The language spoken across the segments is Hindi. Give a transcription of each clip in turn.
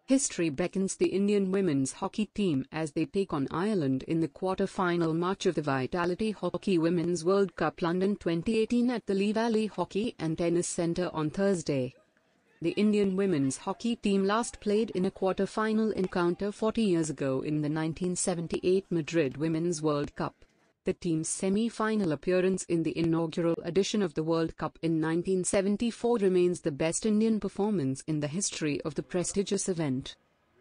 History beckons the Indian women's hockey team as they take on Ireland in the quarter-final match of the Vitality Hockey Women's World Cup London 2018 at the Lee Valley Hockey and Tennis Centre on Thursday. The Indian women's hockey team last played in a quarter-final encounter 40 years ago in the 1978 Madrid Women's World Cup. The team's semi-final appearance in the inaugural edition of the World Cup in 1974 remains the best Indian performance in the history of the prestigious event.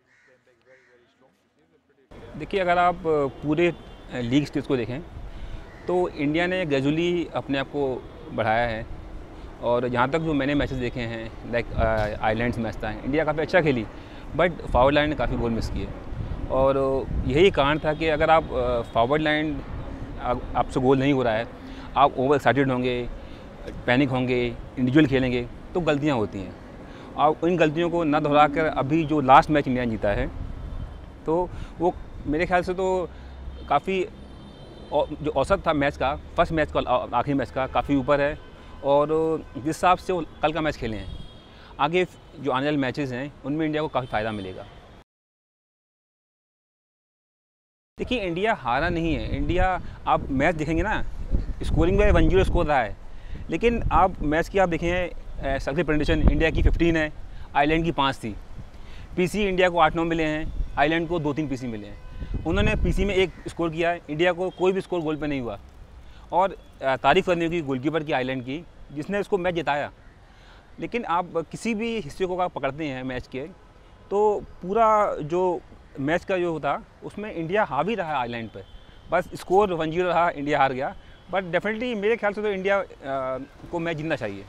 देखिए, अगर आप पूरे लीग स्टेज को देखें तो इंडिया ने ग्रेजुअली अपने आप को बढ़ाया है और जहाँ तक जो मैंने मैचेस देखे हैं लाइक आइलैंड्स मैच था, इंडिया काफ़ी अच्छा खेली बट फॉरवर्ड लाइन ने काफ़ी गोल मिस किए और यही कारण था कि अगर आप फॉरवर्ड लाइन आपसे गोल नहीं हो रहा है, आप ओवर एक्साइटेड होंगे, पैनिक होंगे, इंडिविजुअल खेलेंगे तो गलतियाँ होती हैं। आप इन गलतियों को न दोहरा कर अभी जो लास्ट मैच इंडिया ने जीता है तो वो मेरे ख्याल से तो काफ़ी जो औसत था मैच का, फर्स्ट मैच का आखिरी मैच का काफ़ी ऊपर है और जिस हिसाब से वो कल का मैच खेले हैं, आगे जो आने वाले मैचेस हैं उनमें इंडिया को काफ़ी फ़ायदा मिलेगा। देखिए, इंडिया हारा नहीं है। इंडिया, आप मैच देखेंगे ना, स्कोरिंग में 1-0 स्कोर रहा है, लेकिन आप मैच की आप देखें सर्कल पेनिट्रेशन इंडिया की 15 है, आइलैंड की 5 थी। पीसी इंडिया को 8-9 मिले हैं, आइलैंड को 2-3 पीसी मिले हैं। उन्होंने पीसी में 1 स्कोर किया है, इंडिया को कोई भी स्कोर गोल पे नहीं हुआ और तारीफ़ करने की गोलकीपर की आइलैंड की, जिसने उसको मैच जिताया। लेकिन आप किसी भी हिस्से को आप पकड़ते हैं मैच के तो पूरा जो मैच का जो था उसमें इंडिया हावी रहा आइलैंड पर, बस स्कोर 1-0 रहा, इंडिया हार गया। बट डेफिनेटली मेरे ख्याल से तो इंडिया को मैच जीतना चाहिए।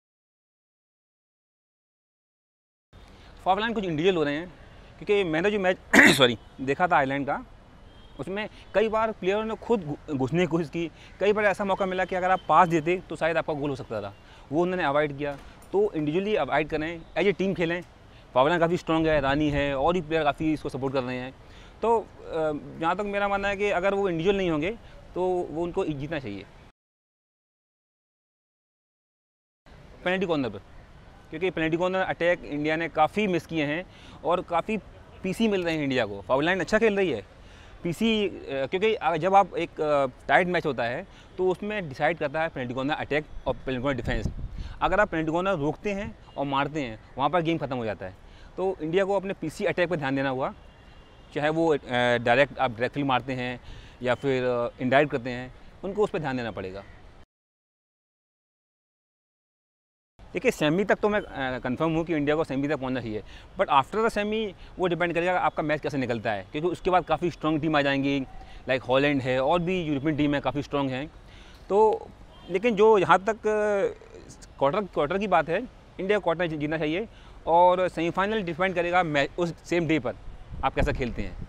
फॉरवर्ड लाइन कुछ इंडिविजुअल हो रहे हैं क्योंकि मैंने जो मैच देखा था आइलैंड का, उसमें कई बार प्लेयरों ने खुद घुसने की कोशिश की। कई बार ऐसा मौका मिला कि अगर आप पास देते तो शायद आपका गोल हो सकता था, वो उन्होंने अवॉइड किया। तो इंडिविजुअली अवॉइड करें, एज ए टीम खेलें। फॉरवर्ड लाइन काफ़ी स्ट्रॉन्ग है, रानी है और भी प्लेयर काफ़ी इसको सपोर्ट कर रहे हैं। तो जहाँ तक मेरा मानना है कि अगर वो इंडिविजुअल नहीं होंगे तो वो उनको जीतना चाहिए पेनल्टी कॉर्नर पर, क्योंकि पेनल्टी कॉर्नर अटैक इंडिया ने काफ़ी मिस किए हैं और काफ़ी पीसी मिल रहे हैं इंडिया को। फॉरवर्ड लाइन अच्छा खेल रही है, पीसी क्योंकि जब आप एक टाइट मैच होता है तो उसमें डिसाइड करता है पेनल्टी कॉर्नर अटैक और पेनल्टी कॉर्नर डिफेंस। अगर आप पेनल्टी कॉर्नर रोकते हैं और मारते हैं, वहाँ पर गेम खत्म हो जाता है। तो इंडिया को अपने पीसी अटैक पर ध्यान देना हुआ, चाहे वो डायरेक्ट आप डायरेक्टली मारते हैं या फिर इनडायरेक्ट करते हैं, उनको उस पर ध्यान देना पड़ेगा। देखिए, सेमी तक तो मैं कंफर्म हूँ कि इंडिया को सेमी तक पहुँचना चाहिए, बट आफ्टर द सेमी वो डिपेंड करेगा आपका मैच कैसे निकलता है, क्योंकि उसके बाद काफ़ी स्ट्रॉन्ग टीम आ जाएंगी, लाइक हॉलैंड है और भी यूरोपियन टीम है काफ़ी स्ट्रॉन्ग हैं। तो लेकिन जो यहाँ तक क्वार्टर की बात है, इंडिया क्वार्टर जीतना चाहिए और सेमीफाइनल डिपेंड करेगा मैच उस सेम डे पर आप कैसा खेलते हैं।